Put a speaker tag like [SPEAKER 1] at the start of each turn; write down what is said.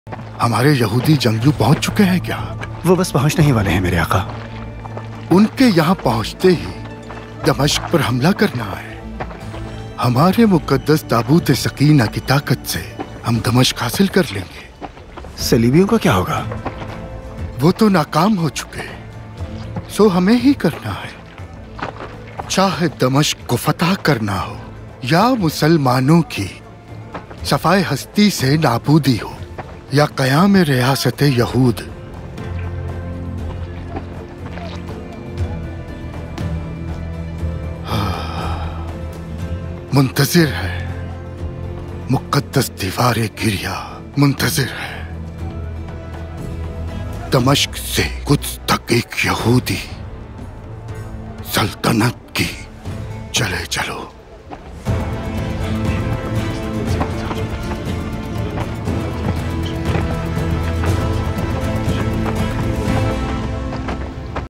[SPEAKER 1] हमारे यहूदी जंगजू पहुंच चुके हैं क्या?
[SPEAKER 2] वो बस पहुंचने ही वाले हैं मेरे आका।
[SPEAKER 1] उनके यहाँ पहुंचते ही दमिश्क पर हमला करना है। हमारे मुकद्दस ताबूत सकीना की ताकत से हम दमिश्क हासिल कर लेंगे।
[SPEAKER 2] सलीबियों का क्या होगा?
[SPEAKER 1] वो तो नाकाम हो चुके, सो हमें ही करना है। चाहे दमिश्क को फतह करना हो या मुसलमानों की सफाए हस्ती से नाबूदी हो या क़याम रियासत यहूद। मुंतजिर है मुकद्दस दीवारे गिरिया, मुंतजिर है। दमिश्क से कुछ तक एक यहूदी सल्तनत की चले चलो।